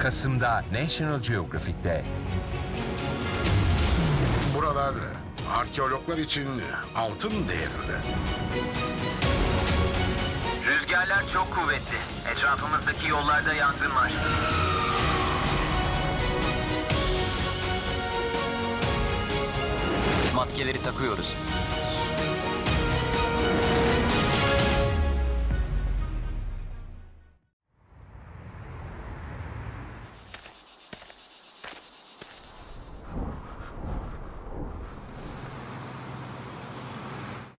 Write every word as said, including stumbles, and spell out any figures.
Kasım'da National Geographic'te. Buralar arkeologlar için altın değerinde. Rüzgarlar çok kuvvetli. Etrafımızdaki yollarda yangın var. Maskeleri takıyoruz.